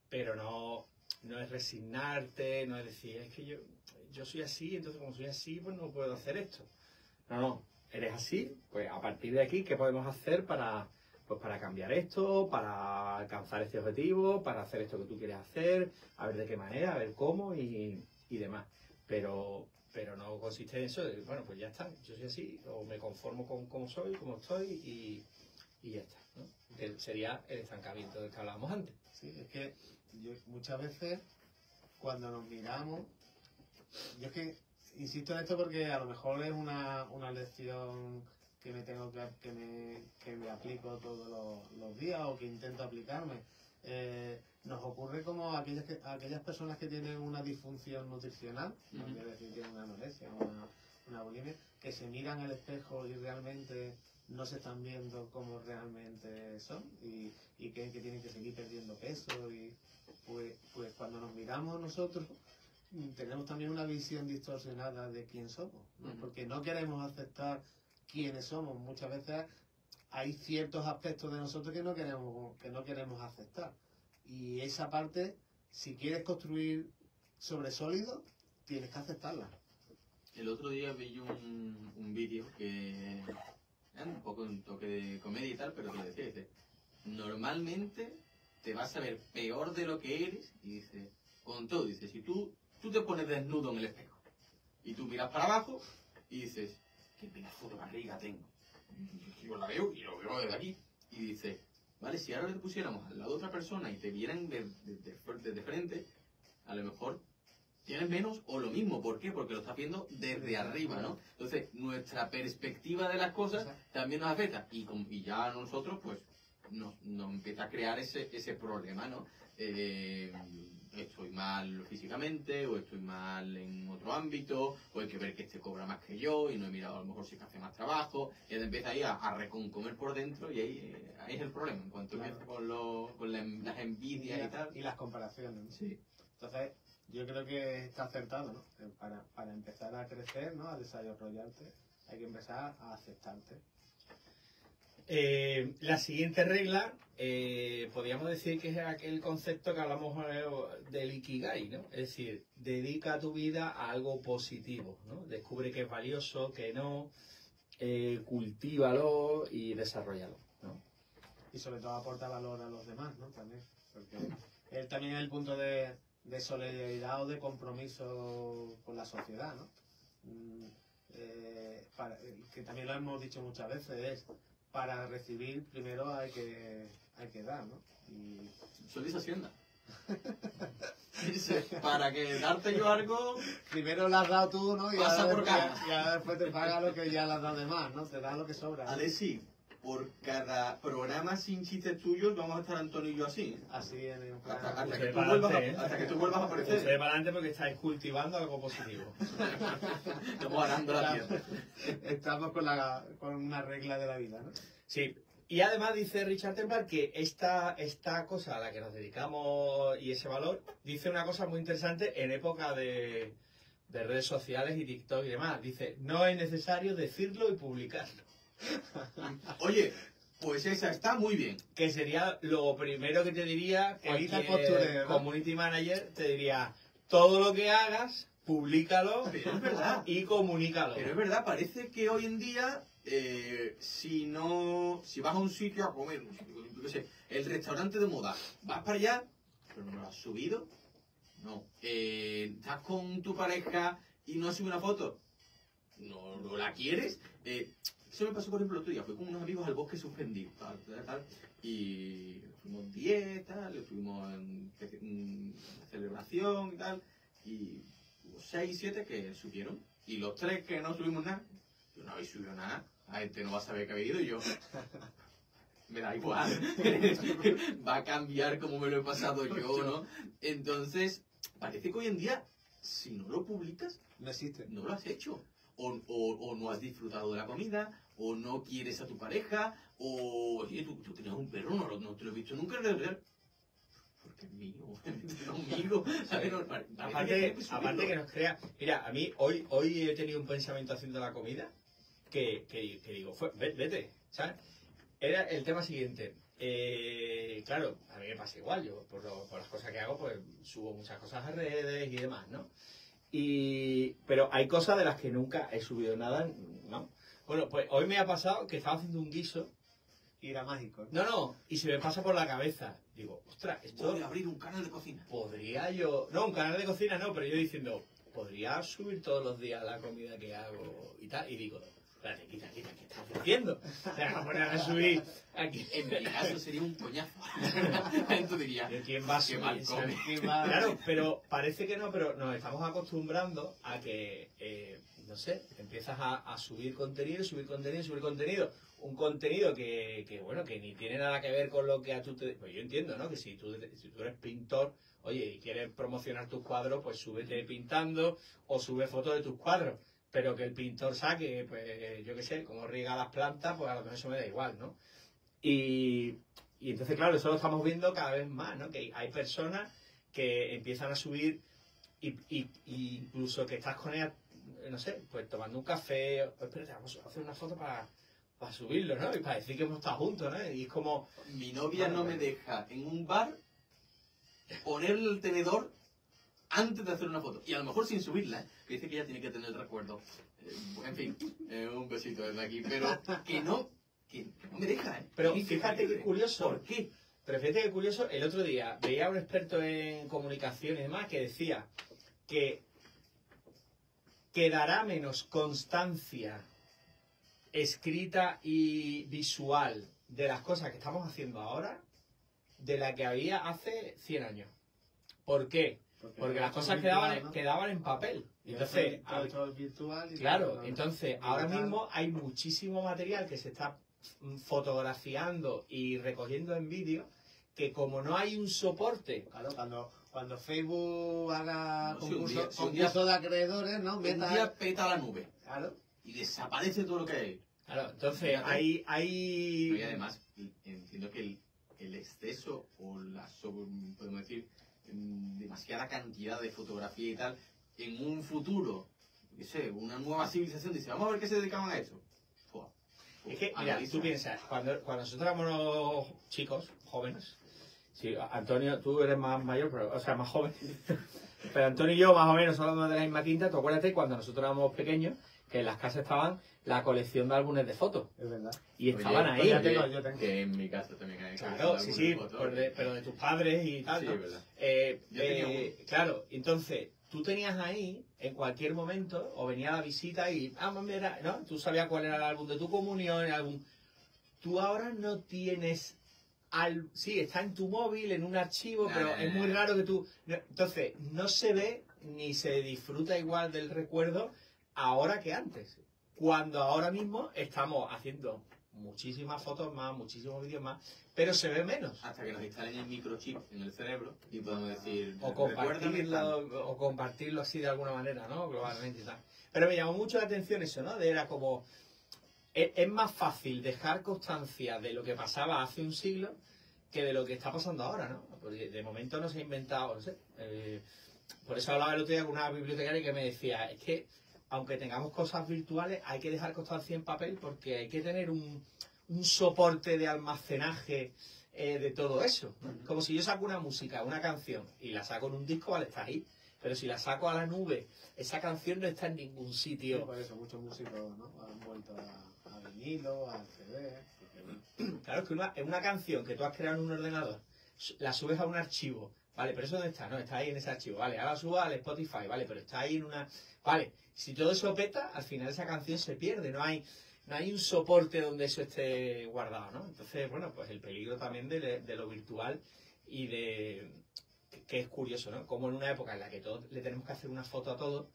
pero no es resignarte, no es decir, es que yo soy así, entonces como soy así, pues no puedo hacer esto. No, eres así, pues a partir de aquí, ¿qué podemos hacer para cambiar esto, para alcanzar este objetivo, para hacer esto que tú quieres hacer, a ver de qué manera, a ver cómo y demás? Pero no consiste en eso de, bueno, pues ya está, yo soy así, o me conformo con cómo soy, cómo estoy y ya está, ¿no? Que sería el estancamiento del que hablábamos antes. Sí, es que yo muchas veces cuando nos miramos, yo es que insisto en esto porque a lo mejor es una lección que me tengo que me aplico todos los días o que intento aplicarme. Nos ocurre como aquellas personas que tienen una disfunción nutricional, no quiero decir que tienen una anorexia o una bulimia, que se miran al espejo y realmente no se están viendo como realmente son y creen que tienen que seguir perdiendo peso y pues cuando nos miramos nosotros tenemos también una visión distorsionada de quién somos, ¿no? Porque no queremos aceptar quiénes somos. Muchas veces hay ciertos aspectos de nosotros que no queremos aceptar. Y esa parte, si quieres construir sobre sólido, tienes que aceptarla. El otro día vi un vídeo que era un poco un toque de comedia y tal, pero que le dice, normalmente te vas a ver peor de lo que eres, y dice, con todo, dice, si tú te pones desnudo en el espejo y tú miras para abajo y dices, qué pedazo de barriga tengo. Yo la veo y lo veo desde aquí. Y dice, vale, si ahora le pusiéramos al lado de otra persona y te vieran de frente, a lo mejor tienes menos o lo mismo. ¿Por qué? Porque lo estás viendo desde arriba, ¿no? Entonces, nuestra perspectiva de las cosas también nos afecta. Y ya nosotros, pues, nos empieza a crear ese problema, ¿no? Estoy mal físicamente, o estoy mal en otro ámbito, o hay que ver que este cobra más que yo, y no he mirado a lo mejor si hace más trabajo, y te empieza ahí a reconcomer por dentro, y ahí es el problema, en cuanto empieza con las envidias y tal. Y las comparaciones, ¿no? Sí. Entonces, yo creo que está acertado, ¿no? Para empezar a crecer, ¿no? A desarrollarte, hay que empezar a aceptarte. La siguiente regla, podríamos decir que es aquel concepto que hablamos del Ikigai, ¿no? Es decir, dedica tu vida a algo positivo, ¿no? Descubre que es valioso, que no, cultívalo y desarrollalo, ¿no? Y sobre todo aporta valor a los demás, ¿no? También, porque él también es el punto de solidaridad o de compromiso con la sociedad, ¿no? Que también lo hemos dicho muchas veces, para recibir primero hay que dar, ¿no? Y Eso dice Hacienda. Dice, para que darte yo algo, primero lo has dado tú, ¿no? Y pasa por caja. ya después te paga lo que ya le has dado de más, ¿no? Te da lo que sobra, ¿no? Alessi, por cada programa sin chistes tuyos vamos a estar Antonio y yo así. Así en el plan. Hasta que tú vuelvas a aparecer. Ustedes para adelante porque estáis cultivando algo positivo. Estamos ganando la tierra. Estamos con una regla de la vida, ¿no? Sí. Y además dice Richard Templar que esta cosa a la que nos dedicamos y ese valor, dice una cosa muy interesante en época de redes sociales y TikTok y demás. Dice, no es necesario decirlo y publicarlo. Oye, pues esa está muy bien. Que sería lo primero que te diría Evita el cualquier postureo, ¿no? community manager, te diría, todo lo que hagas, públicalo Pero es verdad. y comunícalo. Pero es verdad, parece que hoy en día, si vas a un sitio a comer, yo qué sé, el restaurante de moda, vas para allá, pero no lo has subido, no. Estás con tu pareja y no has subido una foto, no la quieres. Eso me pasó, por ejemplo, el otro día, fui con unos amigos al bosque suspendido, tal, y fuimos 10, tal, estuvimos en una celebración y tal, y hubo 6, 7 que subieron, y los 3 que no subimos nada, yo no habéis subido nada, a este no va a saber que habéis ido, y yo, me da igual, va a cambiar como me lo he pasado yo, ¿no? Entonces, parece que hoy en día, si no lo publicas, No existe. no lo has hecho. O no has disfrutado de la comida, o no quieres a tu pareja, o oye, tú tenías un perro, no te lo he visto nunca en el real. Porque es mío, no es mío. Aparte que nos crea... Mira, a mí hoy he tenido un pensamiento haciendo la comida que digo, vete, ¿sabes? Era el tema siguiente. claro, a mí me pasa igual, yo por las cosas que hago, pues subo muchas cosas a redes y demás, ¿no? Pero hay cosas de las que nunca he subido nada, ¿no? Bueno, pues hoy me ha pasado que estaba haciendo un guiso. Y era mágico, ¿eh? No, y se me pasa por la cabeza. Digo, ostras, esto... Voy a abrir un canal de cocina. ¿Podría yo...? No, un canal de cocina no, pero yo diciendo, ¿podría subir todos los días la comida que hago y tal? Y digo, espérate, quita, ¿qué estás haciendo? O sea, no poner a subir aquí. En mi caso sería un coñazo. Tú dirías, ¿Quién va a subir? mal come. Claro, pero parece que no, pero nos estamos acostumbrando a que, no sé, empiezas a subir contenido, subir contenido. Un contenido que, bueno, que ni tiene nada que ver con lo que a tú te... Pues yo entiendo, ¿no? Que si tú eres pintor, oye, y quieres promocionar tus cuadros, pues súbete pintando o sube fotos de tus cuadros. Pero que el pintor saque, pues, yo qué sé, como riega las plantas, pues a lo mejor eso me da igual, ¿no? Y entonces, claro, eso lo estamos viendo cada vez más, ¿no? Que hay personas que empiezan a subir y incluso que estás con ella, no sé, pues tomando un café, pues, espérate, vamos a hacer una foto para subirlo, ¿no? Y para decir que hemos estado juntos, ¿no? Y es como... Mi novia no me deja en un bar ponerle el tenedor antes de hacer una foto. Y a lo mejor sin subirla, ¿eh? Que dice que ella tiene que tener el recuerdo. En fin, un besito desde aquí. Pero que no me deja, ¿eh? Pero fíjate qué curioso. ¿Por qué? Pero fíjate qué curioso, el otro día veía a un experto en comunicación y demás que decía que quedará menos constancia escrita y visual de las cosas que estamos haciendo ahora de la que había hace 100 años. ¿Por qué? Porque las cosas quedaban en papel. Entonces, todo es virtual. claro, entonces ahora mismo hay muchísimo material que se está fotografiando y recogiendo en vídeo que como no hay un soporte... Claro, cuando Facebook haga No, concurso de acreedores, ¿no? Un día peta la nube. Claro. Y desaparece todo lo que hay. Claro, entonces hay... Y además, entiendo que el exceso o podemos decir, demasiada cantidad de fotografía y tal, en un futuro, qué sé, una nueva civilización dice, vamos a ver qué se dedicaban a eso. Es que, mira, tú piensas, cuando nosotros éramos chicos, jóvenes, sí, Antonio, tú eres más mayor, pero, o sea, más joven, pero Antonio y yo más o menos somos de la misma quinta. Tú acuérdate cuando nosotros éramos pequeños, que en las casas estaban la colección de álbumes de fotos. Es verdad. Y estaban ahí. Yo tengo. Que en mi casa también hay. Claro, sí, pero de tus padres y tal, sí, ¿no? Es verdad. Claro, entonces, tú tenías ahí, en cualquier momento, o venía la visita y, mira, ¿no? Tú sabías cuál era el álbum de tu comunión, el álbum... Tú ahora no tienes... Sí, está en tu móvil, en un archivo, pero es muy raro que tú... Entonces, no se ve ni se disfruta igual del recuerdo ahora que antes. Cuando ahora mismo estamos haciendo muchísimas fotos más, muchísimos vídeos más, pero se ve menos. Hasta que nos instalen el microchip en el cerebro y podamos decir... O compartirlo así de alguna manera, ¿no? Globalmente y tal. Pero me llamó mucho la atención eso, ¿no? Era como... Es más fácil dejar constancia de lo que pasaba hace un siglo que de lo que está pasando ahora, ¿no? Porque de momento no se ha inventado, no sé. Por eso hablaba el otro día con una bibliotecaria que me decía, es que aunque tengamos cosas virtuales, hay que dejar constancia en papel porque hay que tener un soporte de almacenaje de todo eso, ¿no? Como si yo saco una música, una canción, y la saco en un disco, vale, está ahí. Pero si la saco a la nube, esa canción no está en ningún sitio. Sí, por eso muchos músicos, ¿no? Han vuelto a vinilo, al CD. Porque... Claro, es que una canción que tú has creado en un ordenador, la subes a un archivo, ¿vale? Pero eso ¿dónde está? No, está ahí en ese archivo, ¿vale? Ahora la subo al Spotify, ¿vale? Pero está ahí en una... Vale, si todo eso peta, al final esa canción se pierde, no hay un soporte donde eso esté guardado, ¿no? Entonces, bueno, pues el peligro también de lo virtual y de... que es curioso, ¿no? Como en una época en la que todos le tenemos que hacer una foto a todos,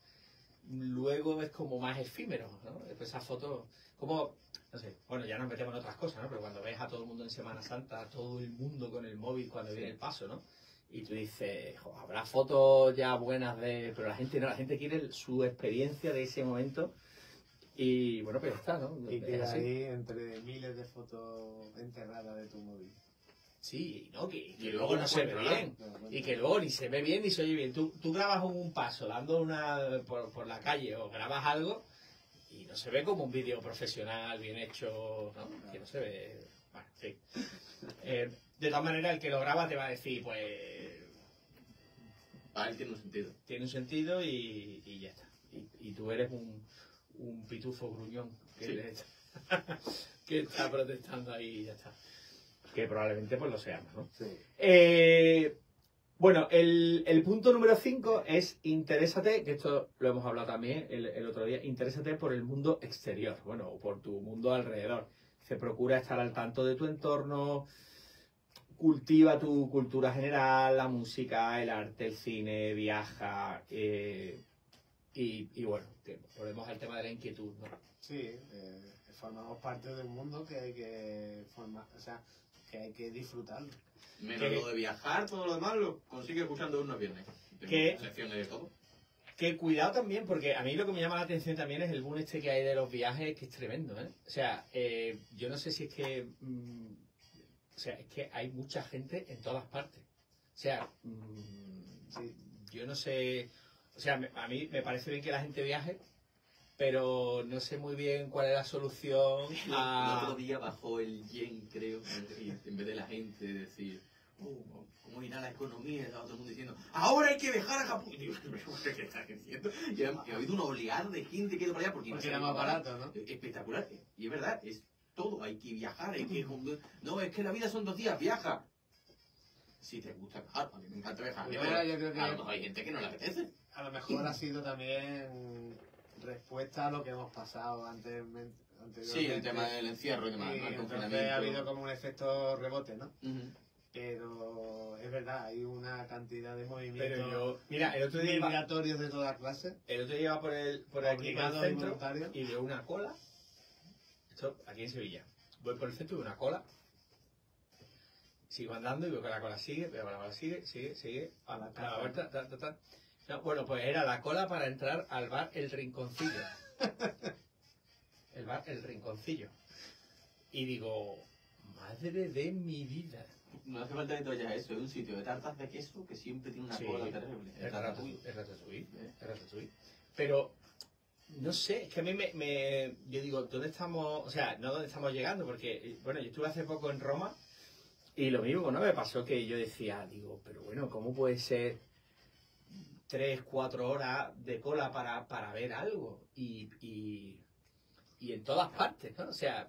luego es como más efímero, ¿no? Después esa foto, como, no sé, bueno, ya nos metemos en otras cosas, ¿no? Pero cuando ves a todo el mundo en Semana Santa, todo el mundo con el móvil cuando viene el paso, ¿no? Y tú dices, habrá fotos ya buenas pero la gente no, la gente quiere su experiencia de ese momento. Y bueno, pues está, ¿no? Y queda ahí entre miles de fotos enterradas de tu móvil. Sí, ¿no? Que luego no se ve bien. Y que luego ni se ve bien ni se oye bien. Tú grabas un paso dando por la calle o grabas algo y no se ve como un vídeo profesional, bien hecho, ¿no? Que no se ve... Bueno. Sí. De todas maneras, el que lo graba te va a decir, pues... Para él tiene un sentido. Tiene un sentido y ya está. Y tú eres un pitufo gruñón que, Sí. que está protestando ahí y ya está. Que probablemente pues lo seamos, ¿no? Sí. Bueno, el punto número 5 es interésate, que esto lo hemos hablado también el otro día, interésate por el mundo exterior, bueno, o por tu mundo alrededor. Se procura estar al tanto de tu entorno, cultiva tu cultura general, la música, el arte, el cine, viaja, y bueno, volvemos al tema de la inquietud, ¿no? Sí, formamos parte de un mundo que hay que formar, o sea, que hay que disfrutarlo. Menos lo de viajar, todo lo demás lo consigue escuchando unos viernes. ¿Qué? Secciones de todo. Que cuidado también, porque a mí lo que me llama la atención también es el boom este que hay de los viajes, que es tremendo, ¿eh? O sea, yo no sé si es que... o sea, es que hay mucha gente en todas partes. O sea, Sí. yo no sé... O sea, a mí me parece bien que la gente viaje, pero no sé muy bien cuál es la solución El a... otro día bajó el yen, creo, y en vez de la gente decir, ¿cómo irá la economía? Estaba todo el mundo diciendo, ahora hay que viajar a Japón. Y digo, ¿qué estás diciendo? Y ha habido una oleada de gente que ha ido para allá porque Porque era más barato, ¿no? Espectacular. Y es verdad, es todo, hay que viajar, hay que... No, es que la vida son 2 días, viaja. Si te gusta viajar, a mí me encanta viajar. Yo creo que A lo mejor hay gente que no le apetece. a lo mejor ha sido también respuesta a lo que hemos pasado anteriormente. Sí, el tema del encierro y demás, ¿no? El entonces confinamiento. ha habido como un efecto rebote, ¿no? Ujú. Pero es verdad, hay una cantidad de Pero movimientos yo... Mira, el otro día iba, migratorios de toda clase. por aquí, por el Obligados y centro, voluntarios. y veo una cola. Esto aquí en Sevilla. Voy por el centro y veo una cola. Sigo andando y veo que la cola sigue, veo que la cola sigue, a la vuelta, No, bueno, pues era la cola para entrar al bar El Rinconcillo. El bar El Rinconcillo. Y digo, madre de mi vida. No hace falta que te vayas a eso, es un sitio de tartas de queso que siempre tiene una Sí, cola terrible. Es Ratatouille. Ratatouille. ¿Eh? Es Ratatouille. Pero, no sé, es que a mí yo digo, ¿dónde estamos? O sea, no dónde estamos llegando, porque, bueno, yo estuve hace poco en Roma y lo mismo, ¿no? Me pasó que yo decía, digo, pero bueno, ¿cómo puede ser 3, 4 horas de cola para ver algo? Y en todas partes, ¿no? O sea,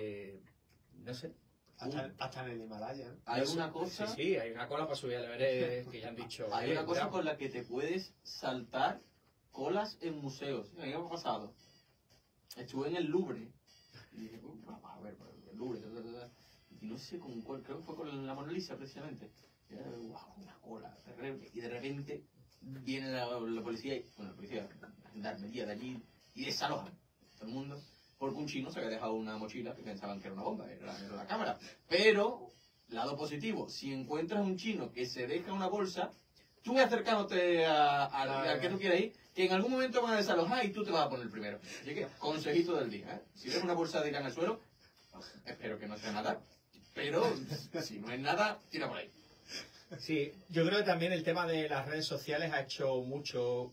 no sé. Hasta en el Himalaya, ¿no? Hay una cosa, Sí, hay una cola para subir al Everest que ya han dicho. hay una cosa cuidado. con la que te puedes saltar colas en museos. A mí me ha pasado. Estuve en el Louvre y dije, vamos a ver, el Louvre, y no sé con cuál, creo que fue con la Mona Lisa precisamente. Y era, wow, una cola terrible. Y de repente viene la policía, la policía, la gendarmería de allí, y desalojan todo el mundo. Porque un chino se había dejado una mochila que pensaban que era una bomba, era la cámara. Pero, lado positivo, si encuentras un chino que se deja una bolsa, tú ve acercándote al que tú quieras ir, que en algún momento van a desalojar y tú te vas a poner primero. Así que, consejito del día, ¿eh? Si ves una bolsa de irán al suelo, espero que no sea nada, pero si no es nada, tira por ahí. Sí, yo creo que también el tema de las redes sociales ha hecho mucho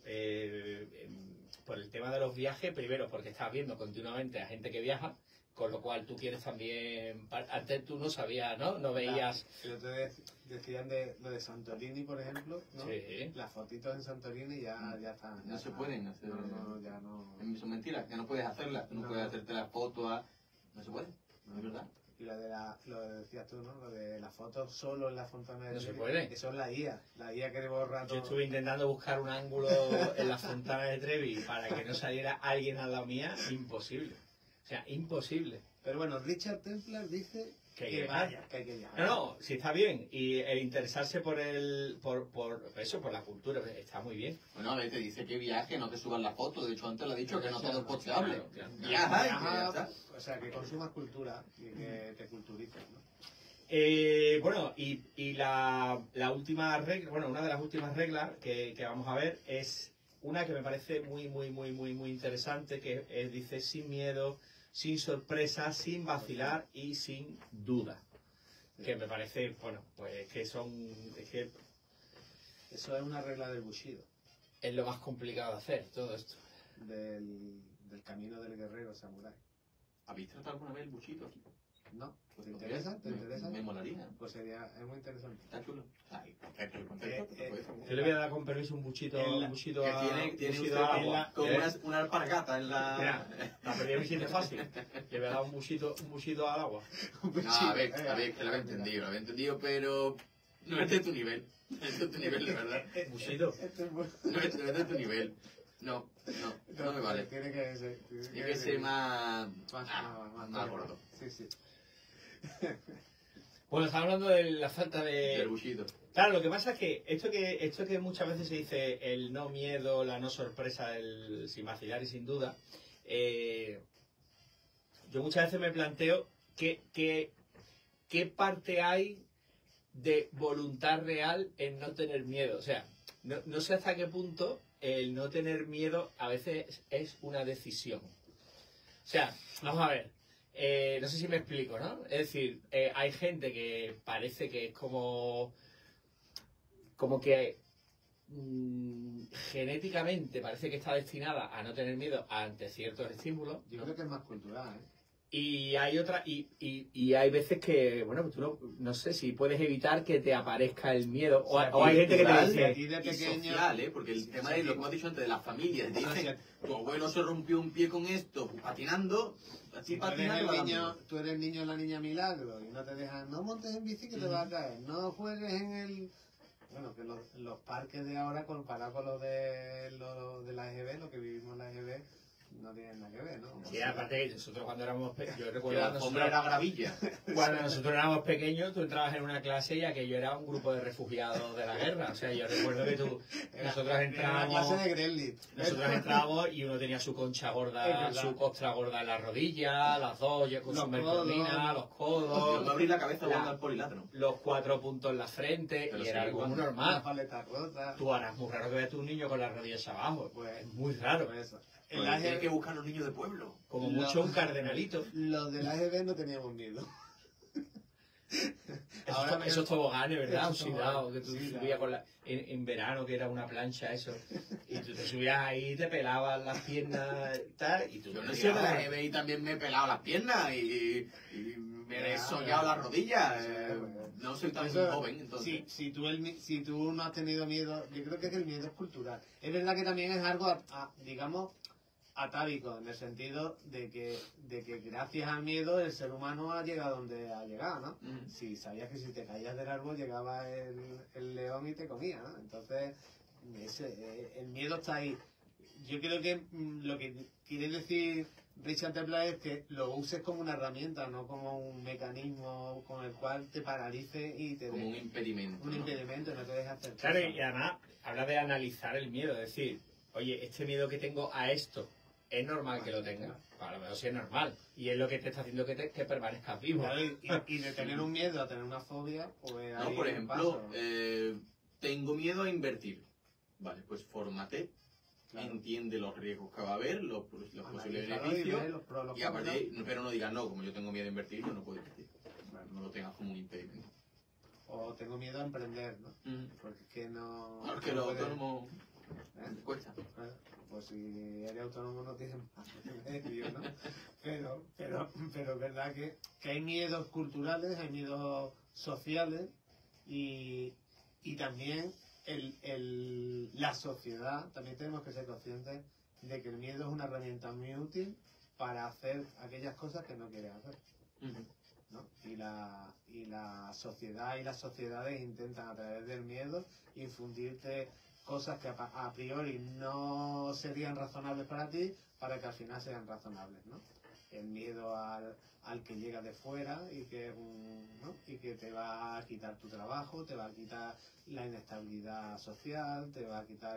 por el tema de los viajes, primero porque estás viendo continuamente a gente que viaja, con lo cual tú quieres también, antes tú no sabías, ¿no? No veías... El otro día decían de lo de Santorini, por ejemplo, ¿no? Sí. Las fotitos en Santorini ya están. No se pueden hacer. No, ya no. Son mentiras, que no puedes hacerlas, tú no puedes hacerte la foto no se puede, no es verdad. Y lo decías tú, ¿no? Lo de las fotos solo en la fontana de No se Trevi. puede. Eso es la IA que borra todo. Yo estuve intentando buscar un ángulo en la fontana de Trevi para que no saliera alguien al lado mía, imposible. O sea, imposible. Pero bueno, Richard Templar dice Que hay que que viajar. vaya, que hay que viajar. No, sí está bien. Y el interesarse por la cultura, está muy bien. Bueno, a ver, te dice que viaje, no te suban la foto, de hecho antes lo he dicho, que no todo es posteable. Claro. Viaja y ya está. O sea, que consumas cultura y que te culturices, ¿no? Bueno, y la última regla, bueno, una de las últimas reglas que vamos a ver es una que me parece muy interesante, que dice sin miedo, sin sorpresa, sin vacilar y sin duda. Que me parece, bueno, pues que es que Eso es una regla del Bushido, es lo más complicado de hacer, todo esto. del camino del guerrero samurái. ¿Habéis tratado alguna vez el buchito aquí? ¿No? Pues ¿Te interesa? ¿Te interesa? Me molaría. Pues sería, es muy interesante. Está chulo. Ay, perfecto, perfecto. Yo le voy a dar con permiso un buchito a... Que tiene buchito usted a- agua, como una alpargata en la... Mira, la perdí mi sitio fácil. Le voy a dar un buchito al agua. No, a ver, que lo había entendido, pero no es de tu nivel. No es de tu nivel, de verdad. Buchito. No es de tu nivel. No me vale. Tiene que ser. Tiene que ser más más gordo. Sí, sí. Bueno, estamos hablando de la falta Del de... bullito. Claro, lo que pasa es que esto que muchas veces se dice el no miedo, la no sorpresa, el sin vacilar y sin duda, yo muchas veces me planteo qué parte hay de voluntad real en no tener miedo. O sea, no sé hasta qué punto el no tener miedo a veces es una decisión. O sea, vamos a ver. No sé si me explico, ¿no? Es decir, hay gente que parece que es como que genéticamente parece que está destinada a no tener miedo ante ciertos estímulos. Yo creo que es más cultural, ¿eh? Y hay y hay veces que, bueno, pues tú no sé si puedes evitar que te aparezca el miedo. O hay gente que te cultural, dice... aquí de Y pequeño. social, porque el tema de lo que hemos dicho antes de las familias, te dicen, tu abuelo se rompió un pie con esto, patinando, así patinando. Tú eres el niño o la niña milagro y no te dejan, no montes en bici que te vas a caer, no juegues en el... Bueno, que los parques de ahora comparado con los de la EGB, lo que vivimos en la EGB, no tienen nada que ver, ¿no? Sí, aparte que nosotros cuando éramos pequeños, yo Que recuerdo la cuando alfombra era gravilla. cuando nosotros éramos pequeños, tú entrabas en una clase y aquello era un grupo de refugiados de la guerra. O sea, yo recuerdo que nosotros Era una entrábamos... clase de Gremlin. Nosotros entrábamos y uno tenía su concha Es gorda, verdad. su costra gorda en la rodilla, las dos con Los su metformina, los Yo me codos, abrí la cabeza jugando al polilátano. los 4 puntos en la frente, Pero y sí, era algo muy Una normal. paleta rota. Tú ahora es muy raro que veas a un niño con las rodillas abajo, Pues, es muy raro. pues eso. En Pues la hay que EGB, buscar a los niños de pueblo. Como Lo- mucho un cardenalito. los de la EGB no teníamos miedo. Esos toboganes, ¿verdad? Esos Oxidados, que toboganes, tú sí, subías claro. en verano, que era una plancha eso. Y tú te subías ahí, te pelabas las piernas y tal, y tú Yo te no he sido de tirabas. la EGB y también me he pelado las piernas y me he Ya, soñado ya. las rodillas. Sí, bueno. No soy tan Eso, joven, entonces. si tú no has tenido miedo, yo creo que el miedo es cultural. Es verdad que también es algo, digamos, atávico, en el sentido de que gracias al miedo el ser humano ha llegado donde ha llegado, ¿no? Mm. Si sabías que si te caías del árbol llegaba el león y te comía, ¿no? Entonces, el miedo está ahí. Yo creo que lo que quiere decir Richard Tepla es que lo uses como una herramienta, no como un mecanismo con el cual te paralice y te Como un deje impedimento. un ¿no? impedimento, no te dejes hacer Claro, cosas. y además habla de analizar el miedo, es decir, oye, este miedo que tengo a esto, ¿es normal que lo tenga? Pues a lo mejor sí es normal. Y es lo que te está haciendo que permanezcas vivo. Claro, y de tener un miedo a tener una fobia, pues No, hay por un ejemplo, paso. tengo miedo a invertir. Vale, pues fórmate, Claro. entiende los riesgos que va a haber, los posibles Analízalo y beneficios. ve los pros, los Y aparte, contras. pero no digas no, como yo tengo miedo a invertir, yo no puedo invertir. Bueno. No lo tengas como un impedimento. O tengo miedo a emprender, ¿no? Mm. Porque es que no... Porque no los puedes- autónomos ¿eh? cuesta. Bueno, pues si eres autónomo no tienes más remedio, ¿no? Pero es verdad que hay miedos culturales, hay miedos sociales y también la sociedad, también tenemos que ser conscientes de que el miedo es una herramienta muy útil para hacer aquellas cosas que no quieres hacer, Ujú. ¿no? Y la sociedad y las sociedades intentan a través del miedo infundirte cosas que a priori no serían razonables para ti, para que al final sean razonables, ¿no? El miedo al que llega de fuera y que, ¿no? Y que te va a quitar tu trabajo, te va a quitar la inestabilidad social, te va a quitar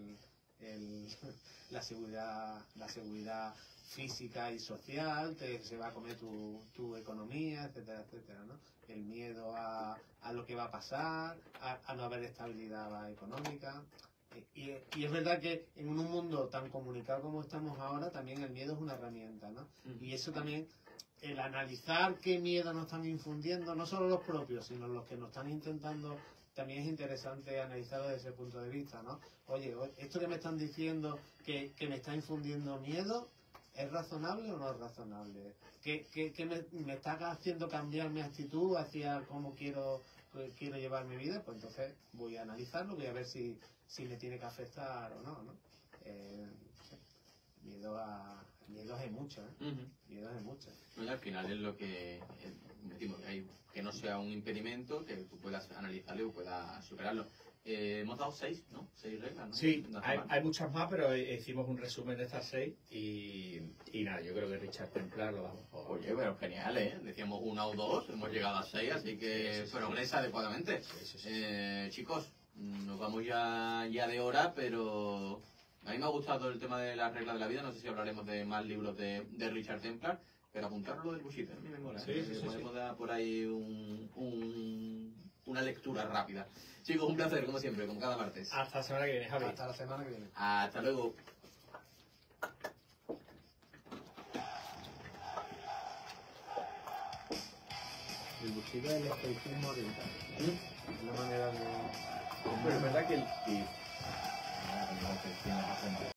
la seguridad física y social, se va a comer tu economía, etcétera, etcétera, ¿no? El miedo a lo que va a pasar, a no haber estabilidad económica. Y es verdad que en un mundo tan comunicado como estamos ahora, también el miedo es una herramienta, ¿no? Y eso también, el analizar qué miedo nos están infundiendo, no solo los propios, sino los que nos están intentando, también es interesante analizarlo desde ese punto de vista, ¿no? Oye, esto que me están diciendo que me está infundiendo miedo, ¿Es razonable o no es razonable? ¿Qué me está haciendo cambiar mi actitud hacia cómo quiero llevar mi vida? Pues entonces voy a analizarlo, voy a ver si me tiene que afectar o no, ¿no? Miedos hay muchos, ¿eh? Miedos hay muchos. Bueno, al final es lo que decimos, que no sea un impedimento, que tú puedas analizarlo y puedas superarlo. Hemos dado 6, ¿no? 6 reglas, ¿no? Sí, hay muchas más, pero hicimos un resumen de estas 6 y nada, yo creo que Richard Templar lo damos por... Oye, pero genial, ¿eh? Decíamos 1 o 2, hemos llegado a 6, así que progresa adecuadamente. Chicos, nos vamos ya de hora, pero a mí me ha gustado el tema de las reglas de la vida, no sé si hablaremos de más libros de Richard Templar, pero apuntaros lo del Bushido, a mí me mola. Podemos dar por ahí una lectura rápida. Chicos, un placer, como siempre, como cada martes. Hasta la semana que viene, Javi. Hasta la semana que viene. Hasta luego. El Bushido es el estoicismo oriental. Es la manera de... Pero es verdad que el...